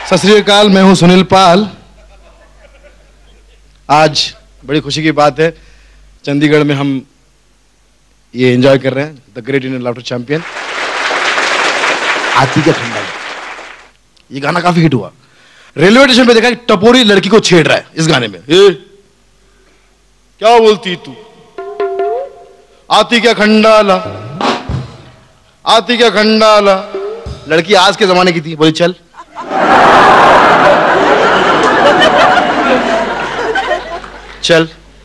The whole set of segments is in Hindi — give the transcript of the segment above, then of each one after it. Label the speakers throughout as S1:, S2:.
S1: सत श्री अकाल, मैं हूं सुनील पाल। आज बड़ी खुशी की बात है, चंडीगढ़ में हम ये एंजॉय कर रहे हैं, the great Indian laughter champion आती का खंडा। ये गाना काफी हिट हुआ। रेलवे स्टेशन पे देखा कि टपोरी लड़की को छेड़ रहा है इस गाने में। क्या बोलती तू, आती क्या खंडाला, आती क्या खंडाला। लड़की आज के जमाने की थी, बोली चल। चल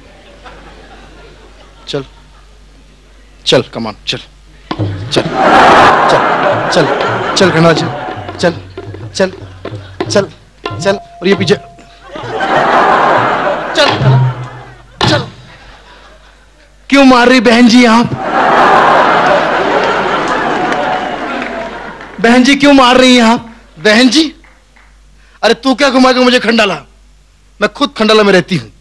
S1: चल चल, कमान, चल चल चल चल चल खंडा, चल चल चल चल चल। और ये पीछे चल चल। क्यों मार रही बहन जी आप? बहन जी क्यों मार रही हैं आप? बहन जी, अरे तू क्या घुमाएगा मुझे खंडाला? मैं खुद खंडाला में रहती हूं।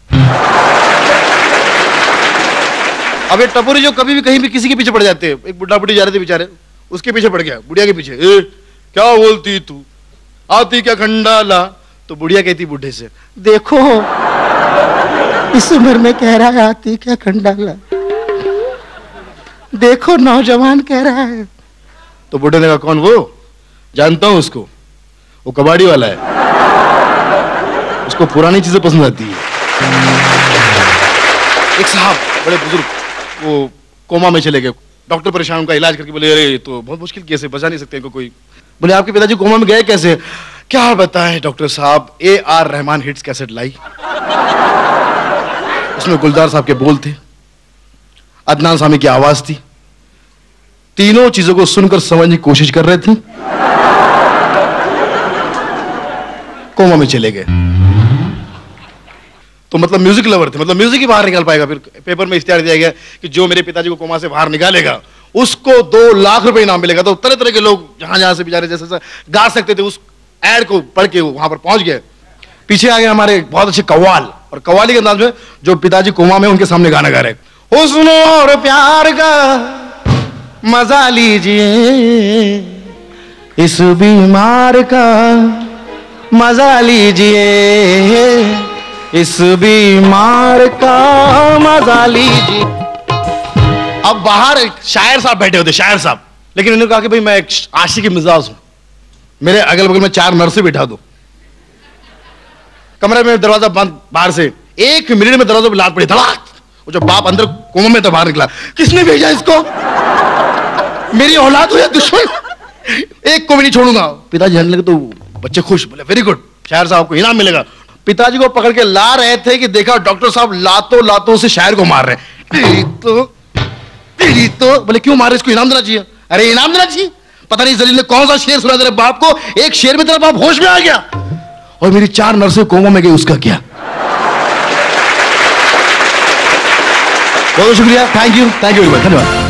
S1: अब ये टपोरी जो कभी भी कहीं भी किसी के पीछे पड़ जाते हैं, एक बुढ़ा बुढ़ी जा रहे थे बेचारे, उसके पीछे पड़ गया, बुढ़िया के पीछे। क्या बोलती तू, आती क्या खंडाला। तो बुढ़िया कहती बुढ़े से, देखो इस उम्र में कह रहा है आती क्या खंडाला, देखो नौजवान कह रहा है। तो बुढ़े ने कहा कौन वो? जानता हूं उसको, वो कबाड़ी वाला है, उसको पुरानी चीजें पसंद आती है। एक साहब बड़े बुजुर्ग, वो कोमा में चले गए, डॉक्टर परेशान, उनका इलाज करके बोले अरे तो बहुत मुश्किल केस है, बचा नहीं सकते इनको कोई। बोले आपके पिताजी कोमा में गए कैसे? क्या बताएं डॉक्टर साहब, AR रहमान हिट्स कैसेट लाई, उसमें गुलजार साहब के बोल थे, अदनान सामी की आवाज थी, तीनों चीजों को सुनकर समझने की कोशिश कर रहे थे, कोमा में चले गए। तो मतलब म्यूजिक लवर थे, मतलब म्यूजिक ही बाहर निकाल पाएगा। फिर पेपर में इश्तिहार दिया गया कि जो मेरे पिताजी को कोमा से बाहर निकालेगा उसको 2 लाख रुपए इनाम मिलेगा। तो तरह तरह के लोग जहां जहां से बेचारे जैसे गा सकते थे उस एड को पढ़ के वहां पर पहुंच गए। पीछे आ गए हमारे बहुत अच्छे कव्वाल, और कव्वाली के अंदाज में जो पिताजी कोमा में उनके सामने गाना गा रहे, हुस्न और प्यार का मजा लीजिए, इस बीमार का मजा लीजिए, इस बीमार का मजा लीजिए। अब बाहर एक शायर साहब बैठे होते, शायर साहब, लेकिन इन्होंने कहा कि भाई मैं एक आशिकी मिजाज हूं, मेरे अगल बगल में 4 नर्सें बिठा दो, कमरे में दरवाजा बंद, बाहर से 1 मिनट में दरवाजा पे लात पड़ी, धड़ाक। वो जो बाप अंदर कोमा में तो बाहर निकला, किसने भेजा इसको? मेरी औलाद हो या दुश्मन, एक को भी नहीं छोड़ूंगा। पिताजी हंसने लगे तो बच्चे खुश, बोले वेरी गुड, शायर साहब को इनाम मिलेगा। पिताजी को पकड़ के ला रहे थे कि देखा डॉक्टर साहब लातों लातों से शायर को मार रहे। तो बोले क्यों मार रहे, इसको इनाम देना चाहिए। अरे इनाम देना चाहिए, पता नहीं जलील ने कौन सा शेर सुना तेरे बाप को, एक शेर में तेरा बाप होश में आ गया, और मेरी 4 नर्सें कोमा में गई, उसका क्या? बहुत शुक्रिया, थैंक यू, धन्यवाद।